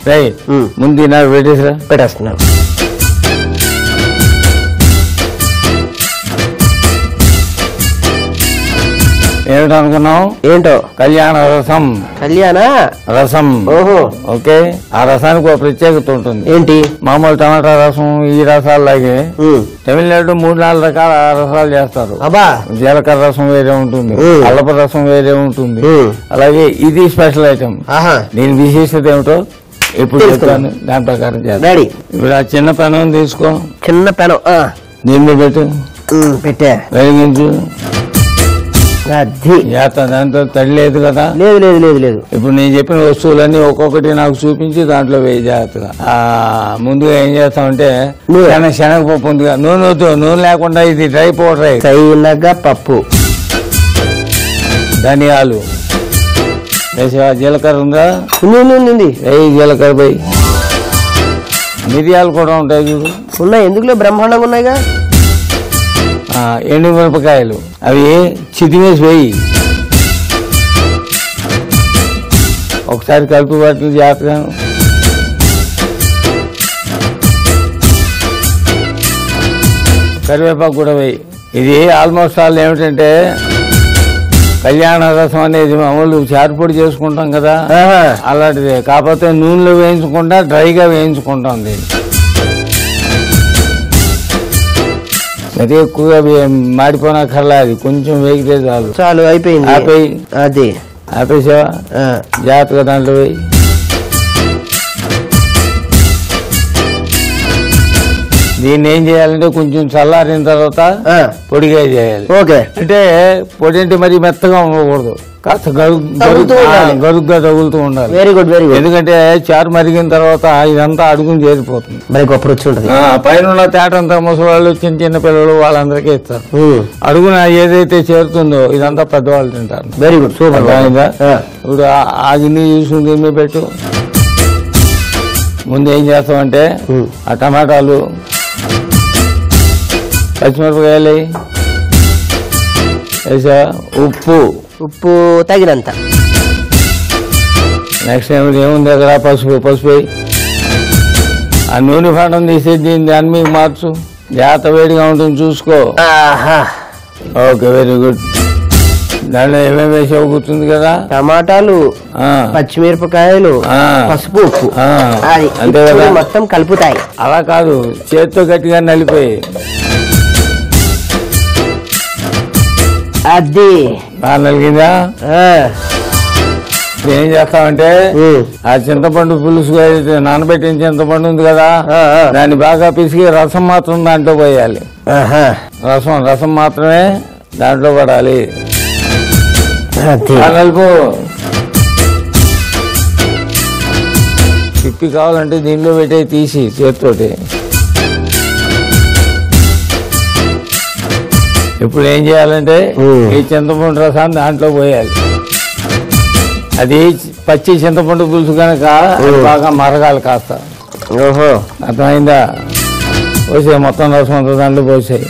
ముందు నాకు పెట్టేస్తున్నాను. ఏమిటనుకున్నావు? ఏంటో? కళ్యాణ రసం. కళ్యాణ రసం. ఓహో, ఓకే. ఆ రసానికి ఒక ప్రత్యేకత ఉంటుంది. ఏంటి? మామూలు టమాటా రసం ఈ రసాలలాగే తమిళనాడు 3-4 రకాల రసాలు చేస్తారు. అబ్బా, జీలకర్ర రసం వేరే ఉంటుంది, అల్లప రసం వేరే ఉంటుంది. అలాగే ఇది స్పెషల్ ఐటమ్. దీని విశేషత ఏమిటో ఇప్పుడు చెప్తాను, దాని ప్రకారం చేస్తాను. ఇప్పుడు ఆ చిన్న పెనం తీసుకో. చిన్న పెనం దీని మీద పెట్టు. పెట్టా. వెలిగించు. అది దాంతో తడి లేదు కదా? లేదు లేదు లేదు లేదు. ఇప్పుడు నేను చెప్పిన వస్తువులన్నీ ఒక్కొక్కటి నాకు చూపించి దాంట్లో వేయి జాగ్రత్తగా. ముందుగా ఏం చేస్తామంటే శనగపప్పు ఉందిగా, నూనె వద్దు, నూనె లేకుండా ఇది డ్రై పౌడర్. శనగ పప్పు, ధనియాలు, జీలకర్ర ఉందా? జీలకర్ర పోయి, మిరియాలు కూడా ఉంటాయి చూడు. ఉన్నాయి, ఎందుకులే బ్రహ్మాండంగా ఉన్నాయిగా. ఎండు మిరపకాయలు అవి చితిమేసి వేయి. ఒకసారి కలిపి వాటిని జాగ్రత్తగా. కరివేపాకు కూడా వేయి. ఇది ఆల్మోస్ట్ ఆల్ ఏమిటంటే కళ్యాణ రసం అనేది మామూలు చారుపొడి చేసుకుంటాం కదా, అలాంటిది. కాకపోతే నూనెలో వేయించకుండా డ్రైగా వేయించుకుంటాం దీన్ని. అది ఎక్కువగా మాడిపోనక్కర్లా, అది కొంచెం వేగితే చాలు. చాలు, అయిపోయింది. ఆపేయి. అది ఆపేసావా? జాగ్రత్తగా దాంట్లో వేయి. దీన్ని ఏం చేయాలంటే కొంచెం చల్లారిన తర్వాత పొడిగా చేయాలి. ఓకే. అంటే పొడి అంటే మరి మెత్తగా ఉండకూడదు, కాస్త గరుగ్గా తగులుతూ ఉండాలి. Very good, very good. ఎందుకంటే చారు మరిగిన తర్వాత ఇదంతా అడుగుని చేరిపోతుంది, మరి గొప్ప రుచి ఉంటుంది. పైన తేటంతా ముసలివాళ్ళు, చిన్న చిన్న పిల్లలు వాళ్ళందరికీ ఇస్తారు. అడుగున ఏదైతే చేరుతుందో ఇదంతా పెద్దవాళ్ళు తింటారు. Very good, super. ఇప్పుడు ఆ గిన్నె చూసుకుని దీన్ని పెట్టు. ముందు ఏం చేస్తామంటే ఆ టమాటాలు, పచ్చిమిరపకాయలు వేసా, ఉప్పు తగినంత. నెక్స్ట్ ఏముంది అక్కడ? పసుపు. ఆ నూనె పాఠం తీసి దాని మీద మార్చు. జాగ్రత్త, వేడిగా ఉంటుంది చూసుకో. Okay, very good. దాంట్లో ఏమేమి వేసావు గుర్తుంది కదా? టమాటాలు, పచ్చిమిరపకాయలు, పసుపు, ఉప్పు, అంతే కదా? మొత్తం కలుపుతాయి. అలా కాదు, చేతితో గట్టిగా నలిపోయి. అది బాగా నలిగిందా? ఏం చేస్తామంటే ఆ చింతపండు పులుసు నానబెట్టిన చింతపండు ఉంది కదా, దాన్ని బాగా పిసికి రసం మాత్రం దాంట్లో పోయాలి. రసం మాత్రమే దాంట్లో పడాలి. కలుపు. తిప్పి కావాలంటే దీనిలో పెట్టే తీసి చేతితోటి. ఇప్పుడు ఏం చేయాలంటే ఈ చింతపండు రసాన్ని దాంట్లో పోయాలి. అది పచ్చి చింతపండు పులుసు కనుక బాగా మరగాలి కాస్త. ఓహో, అర్థమైందా? పోసే మొత్తం రసం అంతా దాంట్లో పోసాయి.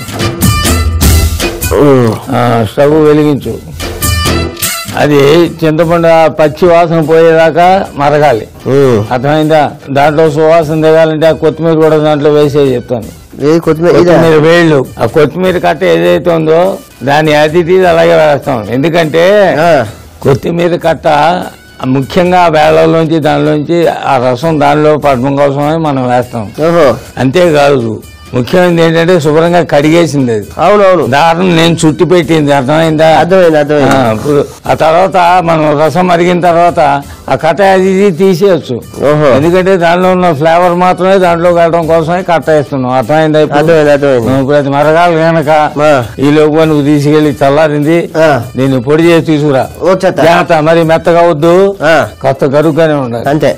స్టవ్ వెలిగించు. అది చింతపండు పచ్చి వాసన పోయేదాకా మరగాలి. అర్థమైందా? దాంట్లో సువాసన దిగాలంటే ఆ కొత్తిమీర కూడా దాంట్లో వేసే చెప్తాను. కొత్తిమీర వేళ్ళు, ఆ కొత్తిమీర కట్ట ఏదైతే ఉందో దాన్ని అతిథి అలాగే వేస్తాం. ఎందుకంటే కొత్తిమీర కట్ట ముఖ్యంగా ఆ వేళ్లలోంచి దానిలోంచి ఆ రసం దానిలో పడడం కోసమే మనం వేస్తాం. అంతేకాదు, ముఖ్యమైనది ఏంటంటే శుభ్రంగా కడిగేసింది అది. అవునవును, దారుణం నేను చుట్టి పెట్టింది. అర్థమైందా? ఇప్పుడు ఆ తర్వాత మనం రసం మరిగిన తర్వాత ఆ కట్ట అది తీసేయచ్చు. ఎందుకంటే దానిలో ఉన్న ఫ్లేవర్ మాత్రమే దాంట్లో కట్టడం కోసమే కట్ట వేస్తున్నాం. అర్థమైందా? ఇప్పుడు అది మరగాలి కనుక ఈ లోపు నువ్వు తీసుకెళ్లి చల్లారింది దీన్ని పొడి చేసి తీసుకురా. జాగ్రత్త, మరి మెత్తగా వద్దు, కాస్త గరుగ్గానే ఉండాలి. అంతే.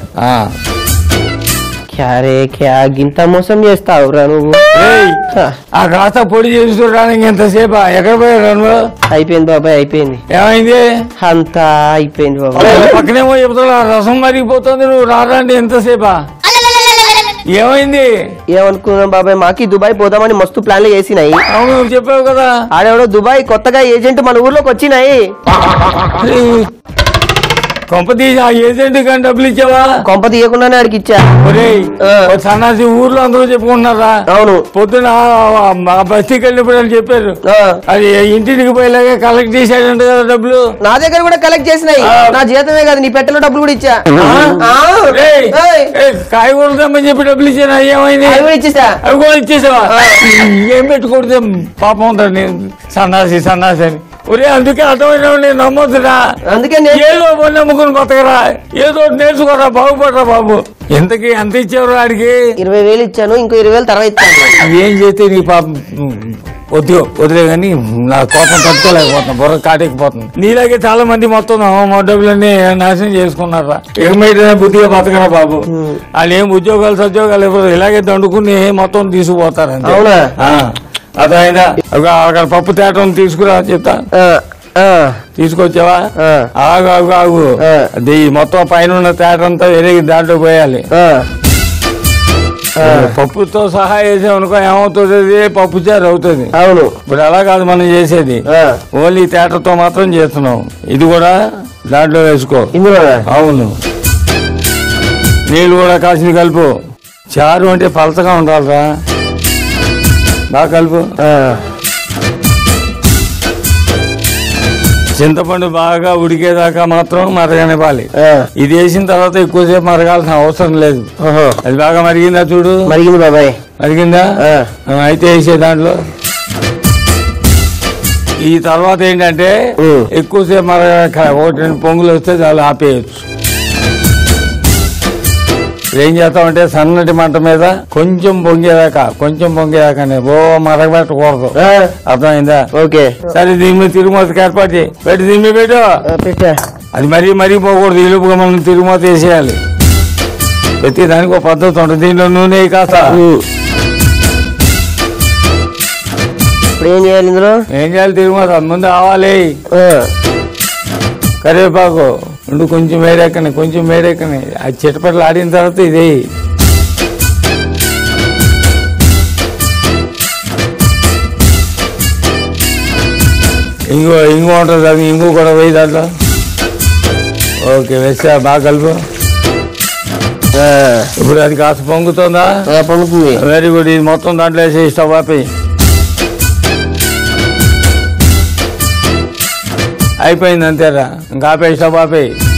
గింత మోసం చేస్తావురా నువ్వు? ఆ కాస్త పొడి చేసుకురానికి ఎంతసేపు? ఎక్కడ పోయాడు? అయిపోయింది బాబాయ్, అయిపోయింది. ఏమైంది? అంతా అయిపోయింది బాబాయ్. పక్కనేమో చెప్తా రసం మరిగిపోతుంది, నువ్వు రాదండి ఎంతసేపా? ఏమైంది? ఏమనుకున్నాం బాబాయ్, మాకి దుబాయ్ పోదామని మస్తు ప్లాన్లు చేసినాయి. అవును, చెప్పావు కదా. ఆడెవడో దుబాయ్ కొత్తగా ఏజెంట్ మన ఊర్లోకి వచ్చినాయి. కొంప తీసి ఆ ఏజెంట్ కానీ డబ్బులు ఇచ్చావా? కొంప తీయకుండానే ఆడికి ఇచ్చా. ఒరేయ్, ఓ సన్నాసి ఊర్లో అందరూ చెప్పుకుంటున్నారా? అవును. పొద్దున బస్తీకి వెళ్ళినప్పుడు అని చెప్పారు. అది ఇంటికి పోయేలాగా కలెక్ట్ చేశాడంట కదా డబ్బులు. నా దగ్గర కూడా కలెక్ట్ చేసినాయి. నా జీతమే కాదు, నీ పెట్టెలో డబ్బులు కూడా ఇచ్చా. కాయగూరలు తెమ్మని చెప్పి డబ్బులు ఇచ్చాను. ఏమైంది? అవి కూడా ఇచ్చేసా. అవి కూడా ఇచ్చేసావా? ఏం పెట్టుకూడదు పాపం ఉంటాడు నేను సన్నాసి సన్నాసి అని. ఒరే అందుకే అర్థమైన నేను నమ్మొద్దురా. అందుకే ఏదో పని నమ్ముకుని బతకరా, ఏదో నేర్చుకోరా, బాగుపడరా బాబు. ఎంతకి ఎంత ఇచ్చారు ఆడికి? 20,000 ఇచ్చాను, ఇంకో 20,000 తర్వాత ఇచ్చాను. అవి ఏం చేస్తే నీ పాపం వదిలే కానీ నా కోపం తట్టుకోలేకపోతున్నా, బుర్ర కాటేకపోతుంది. నీలాగే చాలా మంది మొత్తం మా డబ్బులన్నీ నాశనం చేసుకున్నారా. ఏమైతే బుద్ధిగా బతకరా బాబు. వాళ్ళు ఏం ఉద్యోగాలు సద్యోగాలు ఇవ్వరు, ఇలాగే దండుకుని మొత్తం తీసుకుపోతారు. అవునా? అదైనా అక్కడ పప్పు తేటం తీసుకురా చెప్తా. తీసుకొచ్చావా? ఆగు ఆగు ఆగు. అది మొత్తం పైన ఉన్న తేట అంతా వెలిగి దాంట్లో పోయాలి. పప్పుతో సహా వేసామనుకో ఏమవుతుంది? పప్పు చారు అవుతుంది. అవును. ఇప్పుడు అలా కాదు మనం చేసేది, ఓన్లీ తేటతో మాత్రం చేస్తున్నాం. ఇది కూడా దాంట్లో వేసుకో. అవును. నీళ్ళు కూడా కాసిన కలుపు. చారు అంటే పలచగా ఉండాలిరా, బాగా కలుపు. చింతపండు బాగా ఉడికేదాకా మాత్రం మరగనివ్వాలి. ఇది వేసిన తర్వాత ఎక్కువసేపు మరగాల్సిన అవసరం లేదు. అది బాగా మరిగిందా చూడు? మరిగింది బాబాయ్. మరిగిందా? అయితే వేసే దాంట్లో. ఈ తర్వాత ఏంటంటే ఎక్కువసేపు మరగ 1-2 పొంగులు వస్తే చాలా ఆపేయచ్చు. ఏం చేస్తామంటే సన్నటి మంట మీద కొంచెం పొంగేదాకానే ఓ మరగబెట్టకూడదు. అర్థమైందా? ఓకే. సరే దీని మీద తిరుగుమూతకి ఏర్పాటు చేయి. పెట్టి దీని మీద పెట్టు. అది మరీ పోకూడదు. ఈలోపుగా మనం తిరుగుమూత వేసేయాలి. ప్రతి దానికి ఒక పద్ధతి ఉంటుంది. దీంట్లో నూనె కాస్త. ఇప్పుడు ఏం చేయాలి ఇందులో? ఏం చేయాలి? తిరుగుమూత ముందు ఆవాలి, కరివేపాకు ఉండు, కొంచెం వేడెక్కని అది చిటపట్లు ఆడిన తర్వాత ఇది ఇంగు ఉంటుంది. అది ఇంగు కూడా వేయి దాంట్లో. ఓకే, వేస్తే బాగా కలుపు. ఇప్పుడు అది కాస్త పొంగుతుందా? పొంగుతుంది. Very good. ఇది మొత్తం దాంట్లో వేసి స్టవ్ ఆపేయి. అయిపోయింది అంతేరా, ఇంకా ఆపేయి, స్టవ్ ఆపేయి.